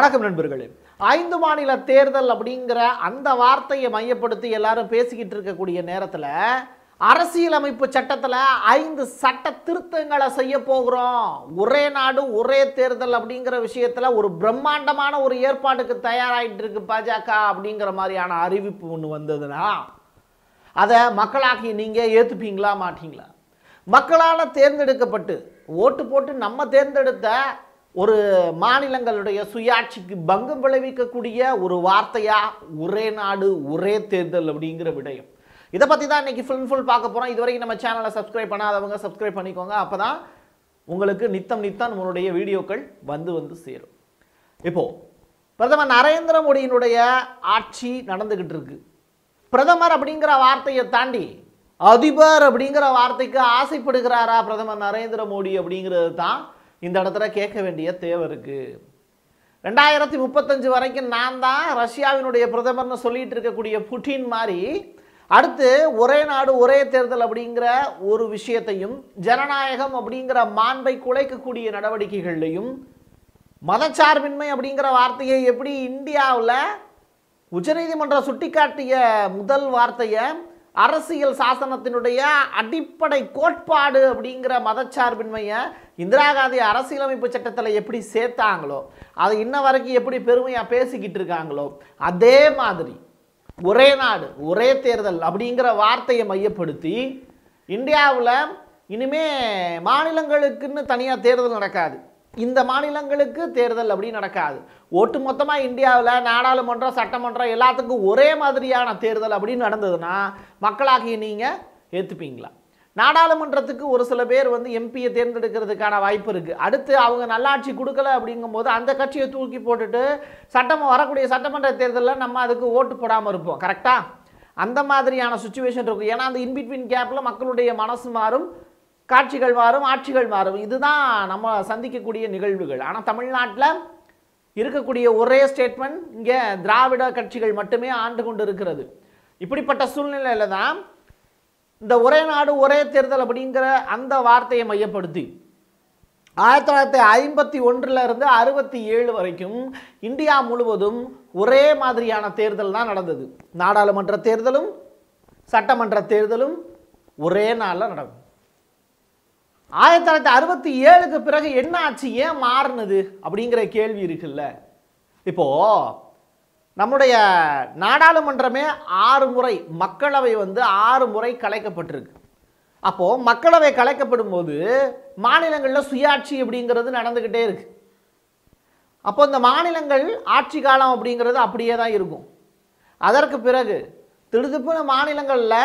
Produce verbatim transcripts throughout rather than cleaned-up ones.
வணக்கம் நண்பர்களே. ஐந்து மாநில தேர்தல் அப்படிங்கிற அந்த வார்த்தையை மையப்படுத்தி எல்லாரும் பேசிக்கிட்டு இருக்கக்கூடிய நேரத்தில் அரசியலமைப்பு சட்டத்தில் ஐந்து சட்ட திருத்தங்களை செய்ய போகிறோம், ஒரே நாடு ஒரே தேர்தல் அப்படிங்கிற விஷயத்தில் ஒரு பிரம்மாண்டமான ஒரு ஏற்பாடுக்கு தயாராகிட்டு இருக்கு பாஜக அப்படிங்கிற மாதிரியான அறிவிப்பு ஒன்று வந்ததுன்னா அதை மக்களாகி நீங்கள் ஏற்றுப்பீங்களா மாட்டீங்களா? மக்களால் தேர்ந்தெடுக்கப்பட்டு ஓட்டு போட்டு நம்ம தேர்ந்தெடுத்த ஒரு மாநிலங்களுடைய சுயாட்சிக்கு பங்கம் விளைவிக்கக்கூடிய ஒரு வார்த்தையா ஒரே நாடு ஒரே தேர்தல் அப்படிங்கிற விடயம். இதை பற்றி தான் இன்றைக்கி ஃபுல் ஃபுல் பார்க்க போகிறோம். இது வரைக்கும் நம்ம சேனலை சப்ஸ்கிரைப் பண்ணாதவங்க சப்ஸ்கிரைப் பண்ணிக்கோங்க. அப்போ தான் உங்களுக்கு நித்தம் நித்தம் நம்மளுடைய வீடியோக்கள் வந்து வந்து சேரும். இப்போது பிரதமர் நரேந்திர மோடியினுடைய ஆட்சி நடந்துக்கிட்டு இருக்கு. பிரதமர் அப்படிங்கிற வார்த்தையை தாண்டி அதிபர் அப்படிங்கிற வார்த்தைக்கு ஆசைப்படுகிறாரா பிரதமர் நரேந்திர மோடி அப்படிங்கிறது தான் இந்த இடத்துல கேட்க வேண்டிய தேவை இருக்கு. ரெண்டாயிரத்தி முப்பத்தஞ்சு வரைக்கும் நான் தான் ரஷ்யாவினுடைய பிரதமர்னு சொல்லிட்டு இருக்கக்கூடிய புட்டின் மாதிரி அடுத்து ஒரே நாடு ஒரே தேர்தல் அப்படிங்கிற ஒரு விஷயத்தையும் ஜனநாயகம் அப்படிங்கிற மாண்பை குலைக்கக்கூடிய நடவடிக்கைகள்லையும் மதச்சார்பின்மை அப்படிங்கிற வார்த்தையை எப்படி இந்தியாவில் உச்சநீதிமன்றம் சுட்டிக்காட்டிய முதல் வார்த்தையை அரசியல் சாசனத்தினுடைய அடிப்படை கோட்பாடு அப்படிங்கிற மதச்சார்பின்மையை இந்திரா காந்தி அரசியலமைப்பு சட்டத்தில் எப்படி சேர்த்தாங்களோ அதை இன்ன வரைக்கும் எப்படி பெருமையாக பேசிக்கிட்டு இருக்காங்களோ அதே மாதிரி ஒரே நாடு ஒரே தேர்தல் அப்படிங்கிற வார்த்தையை மையப்படுத்தி இந்தியாவில் இனிமே மாநிலங்களுக்குன்னு தனியாக தேர்தல் நடக்காது, இந்த மாநிலங்களுக்கு தேர்தல் அப்படி நடக்காது. ஒட்டு மொத்தமாக இந்தியாவில் நாடாளுமன்றம் சட்டமன்றம் எல்லாத்துக்கும் ஒரே மாதிரியான தேர்தல் அப்படின்னு நடந்ததுன்னா மக்களாகிய நீங்கள் ஏற்றுப்பீங்களா? நாடாளுமன்றத்துக்கு ஒரு சில பேர் வந்து எம்பியை தேர்ந்தெடுக்கிறதுக்கான வாய்ப்பு இருக்குது. அடுத்து அவங்க நல்லாட்சி கொடுக்கல அப்படிங்கும்போது அந்த கட்சியை தூக்கி போட்டுட்டு சட்டம் வரக்கூடிய சட்டமன்ற தேர்தலில் நம்ம அதுக்கு ஓட்டு போடாமல் இருப்போம். கரெக்டாக அந்த மாதிரியான சுச்சுவேஷன் இருக்கும். ஏன்னா அந்த இன்பிட்வீன் கேப்பில் மக்களுடைய மனசு மாறும், காட்சிகள் மாறும், ஆட்சிகள் மாறும். இதுதான் நம்ம சந்திக்கக்கூடிய நிகழ்வுகள். ஆனால் தமிழ்நாட்டில் இருக்கக்கூடிய ஒரே ஸ்டேட்மெண்ட் இங்கே திராவிட கட்சிகள் மட்டுமே ஆண்டு கொண்டு இருக்கிறது. இப்படிப்பட்ட சூழ்நிலையில் தான் இந்த ஒரே நாடு ஒரே தேர்தல் அப்படிங்கிற அந்த வார்த்தையை மையப்படுத்தி ஆயிரத்தி தொள்ளாயிரத்தி ஐம்பத்தி ஒன்றில் இருந்து அறுபத்தி ஏழு வரைக்கும் இந்தியா முழுவதும் ஒரே மாதிரியான தேர்தல் தான் நடந்தது. நாடாளுமன்ற தேர்தலும் சட்டமன்ற தேர்தலும் ஒரே நாளில் நடக்கும். ஆயிரத்தி தொள்ளாயிரத்தி அறுபத்தி ஏழுக்கு பிறகு என்ன ஆச்சு, ஏன் மாறினது அப்படிங்கிற கேள்வி இருக்குல்ல. இப்போ நம்முடைய நாடாளுமன்றமே ஆறு முறை, மக்களவை வந்து ஆறு முறை கலைக்கப்பட்டிருக்கு. அப்போ மக்களவை கலைக்கப்படும் போது மாநிலங்களில் சுயாட்சி அப்படிங்கிறது நடந்துக்கிட்டே இருக்கு. அப்போ இந்த மாநிலங்கள் ஆட்சி காலம் அப்படிங்கிறது அப்படியே தான் இருக்கும். அதற்கு பிறகு திடுதிப்புன்னு மாநிலங்களில்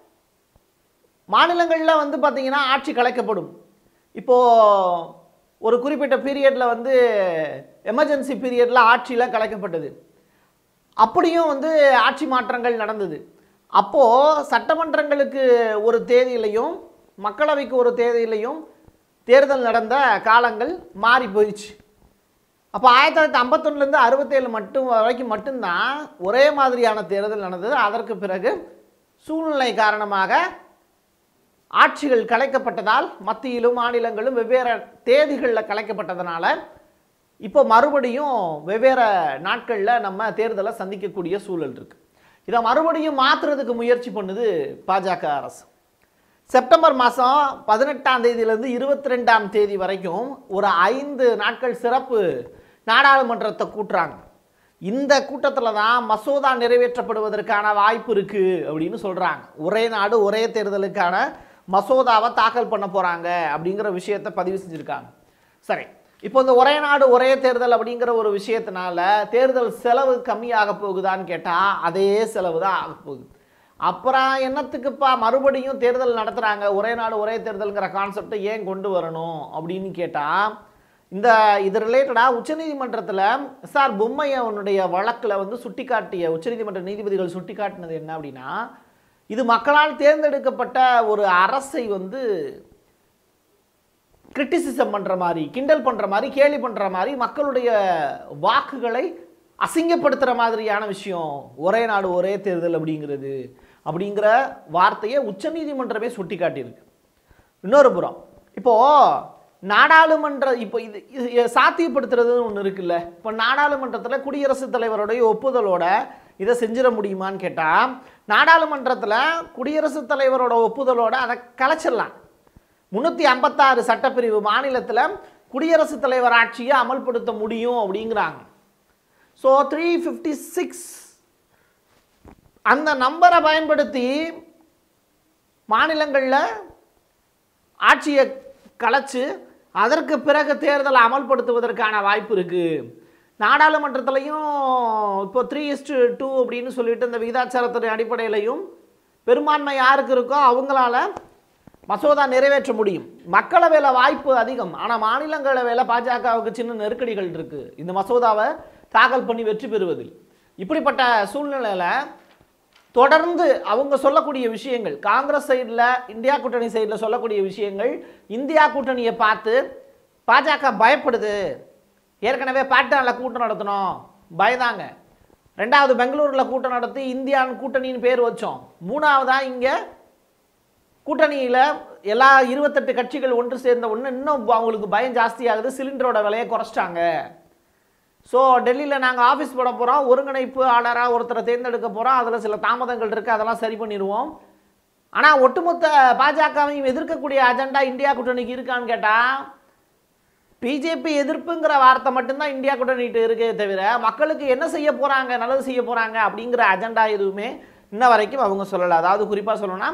மாநிலங்களில் வந்து பார்த்திங்கன்னா ஆட்சி கலைக்கப்படும். இப்போது ஒரு குறிப்பிட்ட பீரியடில் வந்து எமர்ஜென்சி பீரியடில் ஆட்சியில் கலைக்கப்பட்டது. அப்படியும் வந்து ஆட்சி மாற்றங்கள் நடந்தது. அப்போது சட்டமன்றங்களுக்கு ஒரு தேதியிலையும் மக்களவைக்கு ஒரு தேதியிலையும் தேர்தல் நடந்த காலங்கள் மாறி போயிடுச்சு. அப்போ ஆயிரத்தி தொள்ளாயிரத்தி ஐம்பத்தொன்னுலேருந்து அறுபத்தேழு மட்டும் வரைக்கும் மட்டும்தான் ஒரே மாதிரியான தேர்தல் நடந்தது. அதற்கு பிறகு சூழ்நிலை காரணமாக ஆட்சிகள் கலைக்கப்பட்டதால் மத்தியிலும் மாநிலங்களும் வெவ்வேறு தேதிகளில் கலைக்கப்பட்டதுனால இப்போ மறுபடியும் வெவ்வேறு நாட்களில் நம்ம தேர்தலை சந்திக்கக்கூடிய சூழல் இருக்குது. இதை மறுபடியும் மாற்றுறதுக்கு முயற்சி பண்ணுது பாஜக அரசு. செப்டம்பர் மாதம் பதினெட்டாம் தேதியிலேருந்து இருபத்தி ரெண்டாம் தேதி வரைக்கும் ஒரு ஐந்து நாட்கள் சிறப்பு நாடாளுமன்றத்தை கூட்டுறாங்க. இந்த கூட்டத்தில் தான் மசோதா நிறைவேற்றப்படுவதற்கான வாய்ப்பு இருக்குது அப்படின்னு சொல்கிறாங்க. ஒரே நாடு ஒரே தேர்தலுக்கான மசோதாவை தாக்கல் பண்ண போகிறாங்க அப்படிங்கிற விஷயத்தை பதிவு செஞ்சுருக்காங்க. சரி, இப்போ இந்த ஒரே நாடு ஒரே தேர்தல் அப்படிங்கிற ஒரு விஷயத்தினால தேர்தல் செலவு கம்மியாக போகுதான்னு கேட்டால் அதே செலவு தான் ஆக போகுது. அப்புறம் என்னத்துக்குப்பா மறுபடியும் தேர்தல் நடத்துகிறாங்க, ஒரே நாடு ஒரே தேர்தலுங்கிற கான்செப்டை ஏன் கொண்டு வரணும் அப்படின்னு கேட்டால் இந்த இது ரிலேட்டடாக உச்சநீதிமன்றத்தில் எஸ் ஆர் பொம்மையனுடைய வழக்கில் வந்து சுட்டிக்காட்டிய உச்சநீதிமன்ற நீதிபதிகள் சுட்டிக்காட்டினது என்ன அப்படின்னா, இது மக்களால் தேர்ந்தெடுக்கப்பட்ட ஒரு அரசை வந்து கிரிட்டிசிசம் பண்ணுற மாதிரி, கிண்டல் பண்ணுற மாதிரி, கேலி பண்ணுற மாதிரி, மக்களுடைய வாக்குகளை அசிங்கப்படுத்துகிற மாதிரியான விஷயம் ஒரே நாடு ஒரே தேர்தல் அப்படிங்கிறது அப்படிங்கிற வார்த்தையை உச்சநீதிமன்றமே சுட்டி காட்டியிருக்கு. இன்னொரு புறம் இப்போது நாடாளுமன்ற இப்போ இது சாத்தியப்படுத்துறதுன்னு ஒன்று இருக்குல்ல. இப்போ நாடாளுமன்றத்தில் குடியரசுத் தலைவருடைய ஒப்புதலோட இதை செஞ்சிட முடியுமான்னு கேட்டால், நாடாளுமன்றத்தில் குடியரசுத் தலைவரோட ஒப்புதலோட அதை கலைச்சிடலாம். முன்னூற்றி ஐம்பத்தாறு சட்டப்பிரிவு மாநிலத்தில் குடியரசுத் தலைவர் ஆட்சியை அமல்படுத்த முடியும் அப்படிங்கிறாங்க. ஸோ த்ரீ ஃபிஃப்டி சிக்ஸ் அந்த நம்பரை பயன்படுத்தி மாநிலங்களில் ஆட்சியை கலைச்சு அதற்கு பிறகு தேர்தலை அமல்படுத்துவதற்கான வாய்ப்பு இருக்குது. நாடாளுமன்றத்திலையும் இப்போ த்ரீ இஸ்டு டூ அப்படின்னு சொல்லிட்டு இந்த விகிதாச்சாரத்தின் அடிப்படையிலையும் பெரும்பான்மை யாருக்கு இருக்கோ அவங்களால மசோதா நிறைவேற்ற முடியும். மக்களவையில் வாய்ப்பு அதிகம், ஆனால் மாநிலங்களவையில் பாஜகவுக்கு சின்ன நெருக்கடிகள் இருக்குது இந்த மசோதாவை தாக்கல் பண்ணி வெற்றி பெறுவதில். இப்படிப்பட்ட சூழ்நிலையில் தொடர்ந்து அவங்க சொல்லக்கூடிய விஷயங்கள், காங்கிரஸ் சைடில் இந்தியா கூட்டணி சைடில் சொல்லக்கூடிய விஷயங்கள், இந்தியா கூட்டணியை பார்த்து பாஜக பயப்படுது. ஏற்கனவே பாட்னாவில் கூட்டம் நடத்தணும் பயந்தாங்க, ரெண்டாவது பெங்களூரில் கூட்டம் நடத்தி இந்தியான்னு கூட்டணின்னு பேர் வச்சோம், மூணாவதாக இங்கே கூட்டணியில் எல்லா இருபத்தெட்டு கட்சிகள் ஒன்று சேர்ந்த ஒன்று இன்னும் அவங்களுக்கு பயம் ஜாஸ்தியாகுது, சிலிண்டரோட விலையை குறைச்சிட்டாங்க. ஸோ டெல்லியில் நாங்கள் ஆஃபீஸ் போட போகிறோம், ஒருங்கிணைப்பு ஆளராக ஒருத்தரை தேர்ந்தெடுக்க போகிறோம், அதில் சில தாமதங்கள் இருக்குது, அதெல்லாம் சரி பண்ணிடுவோம். ஆனால் ஒட்டுமொத்த பாஜகவையும் எதிர்க்கக்கூடிய அஜெண்டா இந்தியா கூட்டணிக்கு இருக்கான்னு கேட்டால், பிஜேபி எதிர்ப்புங்கிற வார்த்தை மட்டும்தான் இந்தியா கூட்டணிட்டு இருக்கே தவிர மக்களுக்கு என்ன செய்ய போகிறாங்க, நல்லது செய்ய போகிறாங்க அப்படிங்கிற அஜெண்டா எதுவுமே இன்ன வரைக்கும் அவங்க சொல்லலை. அதாவது குறிப்பாக சொல்லணும்னா,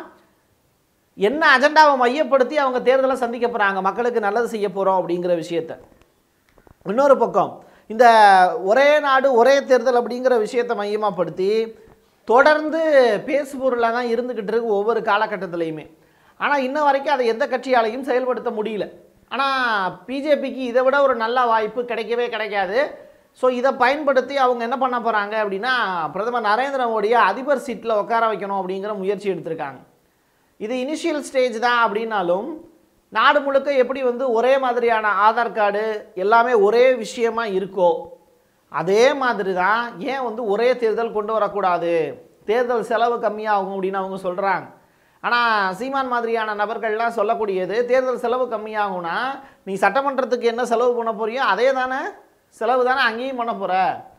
என்ன அஜெண்டாவை மையப்படுத்தி அவங்க தேர்தலை சந்திக்க போகிறாங்க, மக்களுக்கு நல்லது செய்ய போகிறோம் அப்படிங்கிற விஷயத்தை. இன்னொரு பக்கம் இந்த ஒரே நாடு ஒரே தேர்தல் அப்படிங்கிற விஷயத்தை மையமாகப்படுத்தி தொடர்ந்து பேசுபொருளாக தான் இருந்துக்கிட்டு இருக்கு ஒவ்வொரு காலகட்டத்திலையுமே. ஆனால் இன்ன வரைக்கும் அதை எந்த கட்சியாலையும் செயல்படுத்த முடியல. ஆனால் பிஜேபிக்கு இதை விட ஒரு நல்ல வாய்ப்பு கிடைக்கவே கிடைக்காது. ஸோ இதை பயன்படுத்தி அவங்க என்ன பண்ண போகிறாங்க அப்படின்னா, பிரதமர் நரேந்திர மோடியை அதிபர் சீட்டில் உட்கார வைக்கணும் அப்படிங்கிற முயற்சி எடுத்திருக்காங்க. இது இனிஷியல் ஸ்டேஜ் தான் அப்படின்னாலும் நாடு முழுக்க எப்படி வந்து ஒரே மாதிரியான ஆதார் கார்டு எல்லாமே ஒரே விஷயமா இருக்கோ அதே மாதிரி தான் ஏன் வந்து ஒரே தேர்தல் கொண்டு வரக்கூடாது, தேர்தல் செலவு கம்மியாகும் அப்படின்னு அவங்க சொல்கிறாங்க. ஆனால் சீமான் மாதிரியான நபர்கள்லாம் சொல்லக்கூடியது, தேர்தல் செலவு கம்மியாகும்னா நீ சட்டமன்றத்துக்கு என்ன செலவு பண்ண போறியோ அதே தானே செலவு தானே அங்கேயும் பண்ண போகிற,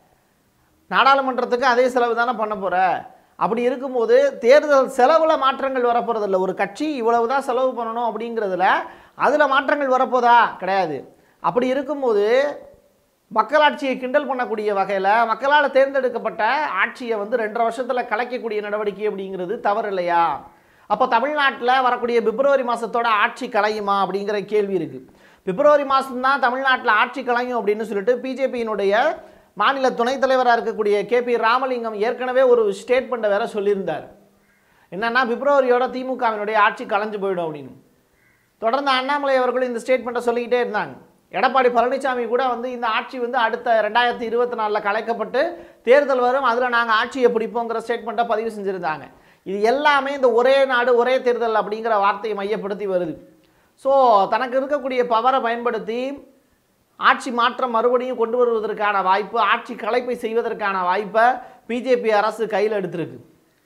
நாடாளுமன்றத்துக்கு அதே செலவு தானே பண்ண போகிற. அப்படி இருக்கும்போது தேர்தல் செலவில் மாற்றங்கள் வரப்போகிறதில்ல. ஒரு கட்சி இவ்வளவு தான் செலவு பண்ணணும் அப்படிங்கிறதுல அதில் மாற்றங்கள் வரப்போதா கிடையாது. அப்படி இருக்கும்போது மக்களாட்சியை கிண்டல் பண்ணக்கூடிய வகையில் மக்களால் தேர்ந்தெடுக்கப்பட்ட ஆட்சியை வந்து ரெண்டரை வருஷத்தில் கலைக்கக்கூடிய நடவடிக்கை அப்படிங்கிறது தவறு இல்லையா? அப்போ தமிழ்நாட்டில் வரக்கூடிய பிப்ரவரி மாதத்தோட ஆட்சி கலையுமா அப்படிங்கிற கேள்வி இருக்குது. பிப்ரவரி மாதம்தான் தமிழ்நாட்டில் ஆட்சி கலையும் அப்படின்னு சொல்லிட்டு பிஜேபியினுடைய மாநில துணைத் தலைவராக இருக்கக்கூடிய கே பி ராமலிங்கம் ஏற்கனவே ஒரு ஸ்டேட்மெண்ட்டை வேற சொல்லியிருந்தார். என்னன்னா, பிப்ரவரியோட திமுகவினுடைய ஆட்சி கலைஞ்சு போயிடும் அப்படின்னு. தொடர்ந்து அண்ணாமலை அவர்கள் இந்த ஸ்டேட்மெண்ட்டை சொல்லிக்கிட்டே இருந்தாங்க. எடப்பாடி பழனிசாமி கூட வந்து இந்த ஆட்சி வந்து அடுத்த ரெண்டாயிரத்தி இருபத்தி நாலில் கலைக்கப்பட்டு தேர்தல் வரும், அதில் நாங்கள் ஆட்சியை பிடிப்போங்கிற ஸ்டேட்மெண்ட்டை பதிவு செஞ்சுருந்தாங்க. இது எல்லாமே இந்த ஒரே நாடு ஒரே தேர்தல் அப்படிங்கிற வார்த்தையை மையப்படுத்தி வருது. ஸோ தனக்கு இருக்கக்கூடிய பவரை பயன்படுத்தி ஆட்சி மாற்றம் மறுபடியும் கொண்டு வருவதற்கான வாய்ப்பு, ஆட்சி கலைப்பை செய்வதற்கான வாய்ப்பை பிஜேபி அரசு கையில் எடுத்திருக்கு.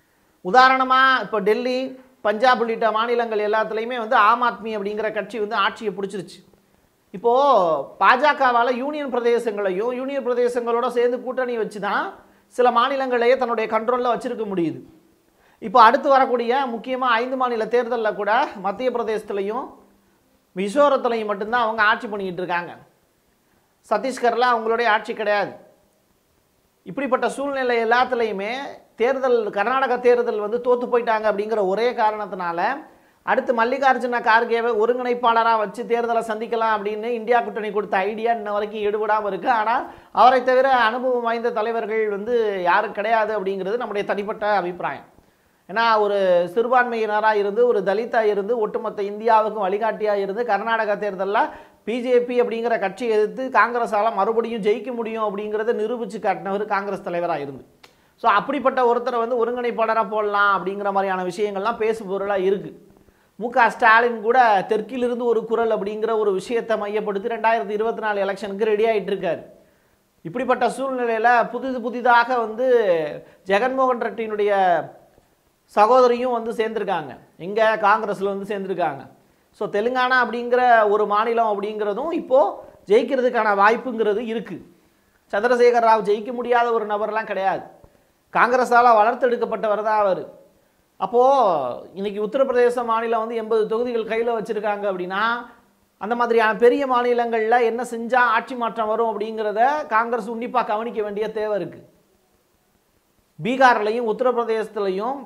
உதாரணமாக இப்போ டெல்லி, பஞ்சாப் உள்ளிட்ட மாநிலங்கள் எல்லாத்துலேயுமே வந்து ஆம் ஆத்மி அப்படிங்கிற கட்சி வந்து ஆட்சியை பிடிச்சிருச்சு. இப்போது பாஜகவால் யூனியன் பிரதேசங்களையும் யூனியன் பிரதேசங்களோட சேர்ந்து கூட்டணி வச்சு தான் சில மாநிலங்களையே தன்னுடைய கண்ட்ரோலில் வச்சுருக்க முடியுது. இப்போ அடுத்து வரக்கூடிய முக்கியமாக ஐந்து மாநில தேர்தலில் கூட மத்திய பிரதேசத்துலையும் மிசோரத்துலையும் மட்டும்தான் அவங்க ஆட்சி பண்ணிக்கிட்டு இருக்காங்க. சத்தீஸ்கரில் அவங்களுடைய ஆட்சி கிடையாது. இப்படிப்பட்ட சூழ்நிலை எல்லாத்துலேயுமே தேர்தல், கர்நாடக தேர்தல் வந்து தோற்று போயிட்டாங்க அப்படிங்கிற ஒரே காரணத்தினால அடுத்து மல்லிகார்ஜுன கார்கேவை ஒருங்கிணைப்பாளராக வச்சு தேர்தலை சந்திக்கலாம் அப்படின்னு இந்தியா கூட்டணி கொடுத்த ஐடியா இன்ன வரைக்கும் எடுபடாமல் இருக்குது. ஆனால் அவரை தவிர அனுபவம் வாய்ந்த தலைவர்கள் வந்து யாரும் கிடையாது அப்படிங்கிறது நம்முடைய தனிப்பட்ட அபிப்பிராயம். ஏன்னா ஒரு சிறுபான்மையினராக இருந்து, ஒரு தலித்தாக இருந்து, ஒட்டுமொத்த இந்தியாவுக்கும் வழிகாட்டியாக இருந்து கர்நாடக தேர்தலில் பிஜேபி அப்படிங்கிற கட்சியை எதிர்த்து காங்கிரஸால் மறுபடியும் ஜெயிக்க முடியும் அப்படிங்கிறத நிரூபித்து காட்டினவர் காங்கிரஸ் தலைவராக இருந்து. ஸோ அப்படிப்பட்ட ஒருத்தரை வந்து ஒருங்கிணைப்பாளராக போடலாம் அப்படிங்கிற மாதிரியான விஷயங்கள்லாம் பேசு பொருளாக இருக்குது. மு க ஸ்டாலின் கூட தெற்கிலிருந்து ஒரு குரல் அப்படிங்கிற ஒரு விஷயத்தை மையப்படுத்தி ரெண்டாயிரத்தி இருபத்தி நாலு எலெக்ஷனுக்கு ரெடி ஆகிட்டு இருக்காரு. இப்படிப்பட்ட சூழ்நிலையில் புதிது புதிதாக வந்து ஜெகன்மோகன் ரெட்டியினுடைய சகோதரியும் வந்து சேர்ந்துருக்காங்க, இங்கே காங்கிரஸில் வந்து சேர்ந்துருக்காங்க. ஸோ தெலுங்கானா அப்படிங்கிற ஒரு மாநிலம் அப்படிங்கிறதும் இப்போது ஜெயிக்கிறதுக்கான வாய்ப்புங்கிறது இருக்குது. சந்திரசேகர் ராவ் ஜெயிக்க முடியாத ஒரு நபர்லாம் கிடையாது. காங்கிரஸால் வளர்த்தெடுக்கப்பட்டவர் தான் அவர். அப்போது இன்றைக்கி உத்தரப்பிரதேச மாநிலம் வந்து எண்பது தொகுதிகள் கையில் வச்சுருக்காங்க அப்படின்னா அந்த மாதிரியான பெரிய மாநிலங்களில் என்ன செஞ்சால் ஆட்சி மாற்றம் வரும் அப்படிங்கிறத காங்கிரஸ் உன்னிப்பாக கவனிக்க வேண்டிய தேவை இருக்குது. பீகார்லையும் உத்தரப்பிரதேசத்துலையும்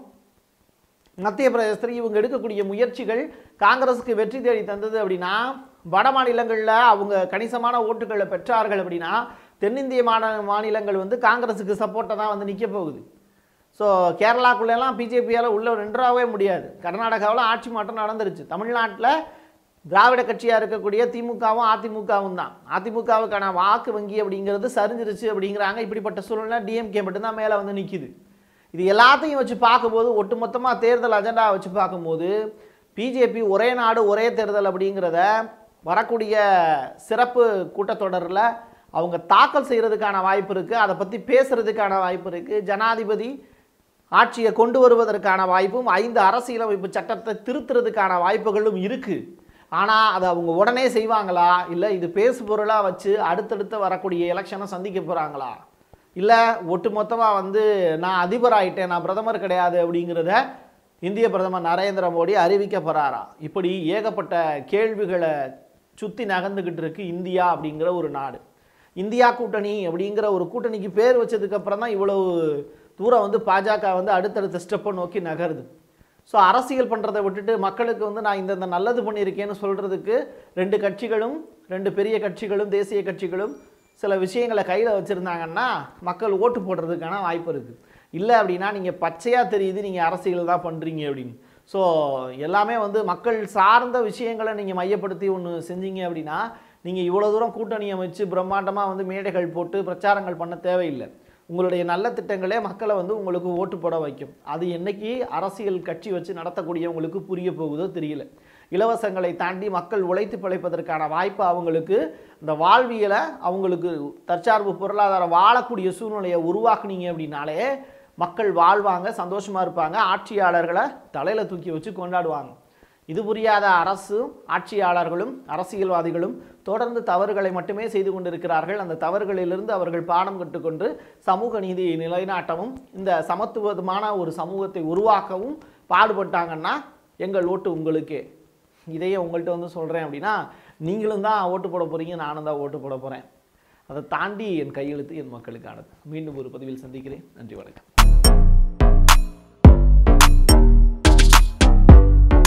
மத்திய பிரதேசத்தில் இவங்க எடுக்கக்கூடிய முயற்சிகள் காங்கிரஸுக்கு வெற்றி தேடி தந்தது அப்படின்னா வட மாநிலங்களில் அவங்க கணிசமான ஓட்டுகளை பெற்றார்கள் அப்படின்னா தென்னிந்திய மாநில மாநிலங்கள் வந்து காங்கிரஸுக்கு சப்போர்ட்டாக தான் வந்து நிற்க போகுது. ஸோ கேரளாக்குள்ளெல்லாம் பிஜேபியால் உள்ள நின்றாவே முடியாது. கர்நாடகாவில் ஆட்சி மாற்றம் நடந்துருச்சு. தமிழ்நாட்டில் திராவிட கட்சியாக இருக்கக்கூடிய திமுகவும் அதிமுகவும் தான். அதிமுகவுக்கான வாக்கு வங்கி அப்படிங்கிறது சரிஞ்சிருச்சு அப்படிங்கிறாங்க. இப்படிப்பட்ட சூழ்நிலை டிஎம்கே மட்டும்தான் மேலே வந்து நிற்கிது. இது எல்லாத்தையும் வச்சு பார்க்கும்போது ஒட்டுமொத்தமாக தேர்தல் அஜெண்டா வச்சு பார்க்கும்போது பிஜேபி ஒரே நாடு ஒரே தேர்தல் அப்படிங்கிறத வரக்கூடிய சிறப்பு கூட்டத்தொடரில் அவங்க தாக்கல் செய்கிறதுக்கான வாய்ப்பு இருக்குது. அதை பற்றி பேசுகிறதுக்கான வாய்ப்பு இருக்குது. ஜனாதிபதி ஆட்சியை கொண்டு வருவதற்கான வாய்ப்பும் ஐந்து அரசியலமைப்பு சட்டத்தை திருத்துறதுக்கான வாய்ப்புகளும் இருக்குது. ஆனால் அதை அவங்க உடனே செய்வாங்களா, இல்லை இது பேசு பொருளாக வச்சு அடுத்தடுத்து வரக்கூடிய எலெக்ஷனை சந்திக்க போகிறாங்களா, இல்லை ஒட்டுமொத்தமாக வந்து நான் அதிபர் ஆகிட்டேன் நான் பிரதமர் கிடையாது அப்படிங்கிறத இந்திய பிரதமர் நரேந்திர மோடி அறிவிக்க போகிறாரா? இப்படி ஏகப்பட்ட கேள்விகளை சுற்றி நகர்ந்துக்கிட்டு இருக்கு இந்தியா அப்படிங்கிற ஒரு நாடு. இந்தியா கூட்டணி அப்படிங்கிற ஒரு கூட்டணிக்கு பேர் வச்சதுக்கப்புறம் தான் இவ்வளவு தூரம் வந்து பாஜக வந்து அடுத்தடுத்த ஸ்டெப்பை நோக்கி நகருது. ஸோ அரசியல் பண்ணுறதை விட்டுட்டு மக்களுக்கு வந்து நான் இந்தந்த நல்லது பண்ணியிருக்கேன்னு சொல்கிறதுக்கு ரெண்டு கட்சிகளும் ரெண்டு பெரிய கட்சிகளும் தேசிய கட்சிகளும் சில விஷயங்களை கையில் வச்சுருந்தாங்கன்னா மக்கள் ஓட்டு போடுறதுக்கான வாய்ப்பு இருக்குது. இல்லை அப்படின்னா நீங்கள் பச்சையாக தெரியுது நீங்கள் அரசியல் தான் பண்ணுறீங்க அப்படின்னு. ஸோ எல்லாமே வந்து மக்கள் சார்ந்த விஷயங்களை நீங்கள் மையப்படுத்தி ஒன்று செஞ்சீங்க அப்படின்னா நீங்கள் இவ்வளோ தூரம் கூட்டணி அமைச்சு பிரம்மாண்டமாக வந்து மேடைகள் போட்டு பிரச்சாரங்கள் பண்ண தேவையில்லை. உங்களுடைய நல்ல திட்டங்களே மக்களை வந்து உங்களுக்கு ஓட்டு போட வைக்கும். அது என்னைக்கு அரசியல் கட்சி வச்சு நடத்தக்கூடியவங்களுக்கு புரிய போகுதோ தெரியல. இலவசங்களை தாண்டி மக்கள் உழைத்து பிழைப்பதற்கான வாய்ப்பு அவங்களுக்கு இந்த வாழ்வியலை அவங்களுக்கு தற்சார்பு பொருளாதாரம் வாழக்கூடிய சூழ்நிலையை உருவாக்குனீங்க அப்படின்னாலே மக்கள் வாழ்வாங்க, சந்தோஷமாக இருப்பாங்க, ஆட்சியாளர்களை தலையில் தூக்கி வச்சு கொண்டாடுவாங்க. இது புரியாத அரசும் ஆட்சியாளர்களும் அரசியல்வாதிகளும் தொடர்ந்து தவறுகளை மட்டுமே செய்து கொண்டிருக்கிறார்கள். அந்த தவறுகளிலிருந்து அவர்கள் பாடம் கற்றுக்கொண்டு சமூக நீதியை நிலைநாட்டவும் இந்த சமத்துவமான ஒரு சமூகத்தை உருவாக்கவும் பாடுபட்டாங்கன்னா எங்கள் ஓட்டு உங்களுக்கே. இதையே உங்கள்கிட்ட வந்து சொல்கிறேன் அப்படின்னா நீங்களும் தான் ஓட்டு போட போகிறீங்க, நானும் தான் ஓட்டு போட போகிறேன். அதை தாண்டி என் கையெழுத்து என் மக்களுக்கானது. மீண்டும் ஒரு பதிவில் சந்திக்கிறேன். நன்றி, வணக்கம்.